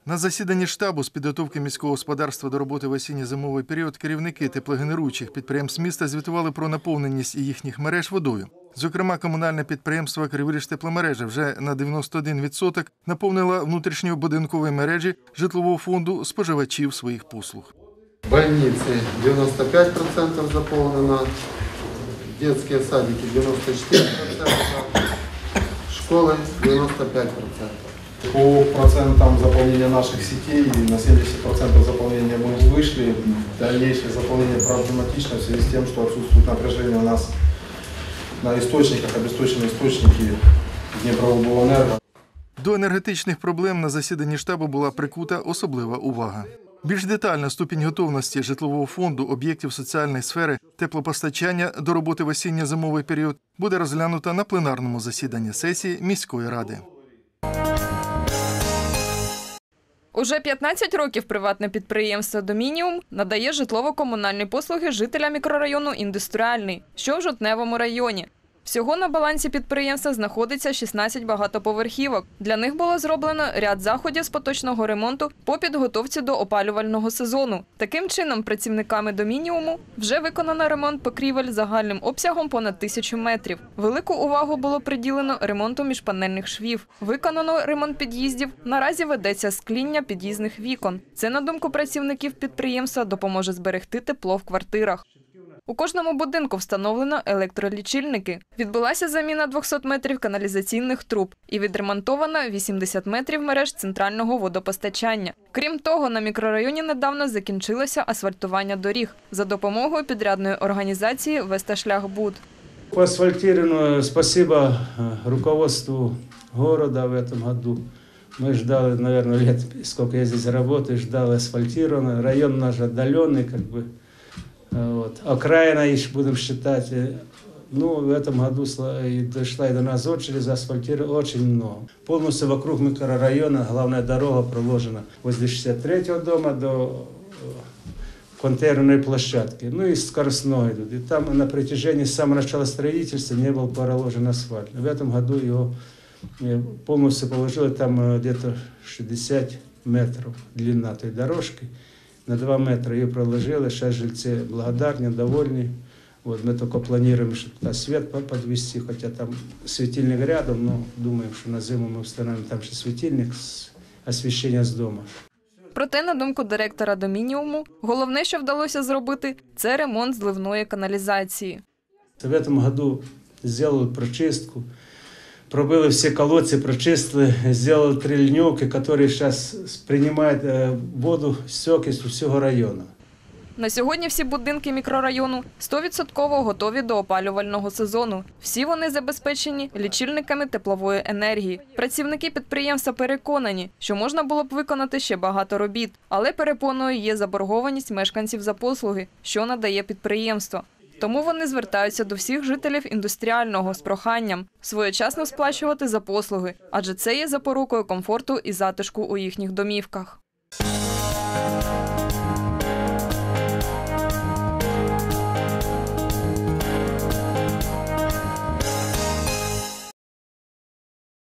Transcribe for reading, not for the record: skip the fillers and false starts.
На засіданні штабу з підготовки міського господарства до роботи в осінньо-зимовий період керівники теплогенеруючих підприємств міста звітували про наповненість їхніх мереж водою. Зокрема, комунальне підприємство «Криворіжтепломережа» вже на 91% наповнило внутрішньобудинкові мережі житлового фонду споживачів своїх послуг. Больницы 95% заполнено, детские садики 94%, школы 95%. По процентам заполнения наших сетей на 70% заполнения мы вышли. Дальнейшее заполнение проблематично в связи с тем, что отсутствует напряжение у нас на источниках, обесточенные источники Дніпровобленерго. До енергетичних проблем на засіданні штабу була прикута особлива увага. Більш детально ступінь готовності житлового фонду, об'єктів соціальної сфери, теплопостачання до роботи в осінньо-зимовий період буде розглянуто на пленарному засіданні сесії міської ради. Уже 15 років приватне підприємство «Домініум» надає житлово-комунальні послуги жителям мікрорайону «Індустріальний», що в Жовтневому районі. Всього на балансі підприємства знаходиться 16 багатоповерхівок. Для них було зроблено ряд заходів з поточного ремонту по підготовці до опалювального сезону. Таким чином, працівниками «Домініуму» вже виконано ремонт покрівель загальним обсягом понад 1000 метрів. Велику увагу було приділено ремонту міжпанельних швів. Виконано ремонт під'їздів. Наразі ведеться скління під'їзних вікон. Це, на думку працівників підприємства, допоможе зберегти тепло в квартирах. У кожному будинку встановлено електролічильники. Відбулася заміна 200 метрів каналізаційних труб і відремонтовано 80 метрів мереж центрального водопостачання. Крім того, на мікрорайоні недавно закінчилося асфальтування доріг за допомогою підрядної організації «Весташляхбуд». По асфальтированию спасибо руководству города в этом году. Мы ждали, наверное, лет, сколько я здесь работаю, ждали асфальтированно. Район наш отдаленный, как бы. Вот. Окраина, еще будем считать, ну, в этом году дошла и до нас очередь, заасфальтировали очень много. Полностью вокруг микрорайона главная дорога проложена возле 63-го дома до контейнерной площадки, ну и скоростной идут. И там на протяжении с самого начала строительства не был проложен асфальт. В этом году его полностью положили, там где-то 60 метров длина той дорожки. На 2 метра ее проложили, сейчас жильцы благодарны, довольны. Вот, мы только планируем, что туда свет подвести, хотя там светильник рядом, но думаем, что на зиму мы установим там же светильник с освещения с дома. Проте, на думку директора «Домініуму», головне, що вдалося зробити – це ремонт зливної каналізації. В этом году сделали прочистку, пробили все колодцы, прочистили, сделали 3 ливневки, которые сейчас принимают воду с окисью всего района. На сьогодні всі будинки мікрорайону 100% готові до опалювального сезону. Всі вони забезпечені лічильниками теплової енергії. Працівники підприємства переконані, що можна було б виконати ще багато робіт, але перепоною є заборгованість мешканців за послуги, що надає підприємство. Тому вони звертаються до всіх жителів індустріального з проханням своєчасно сплачувати за послуги, адже це є запорукою комфорту і затишку у їхніх домівках.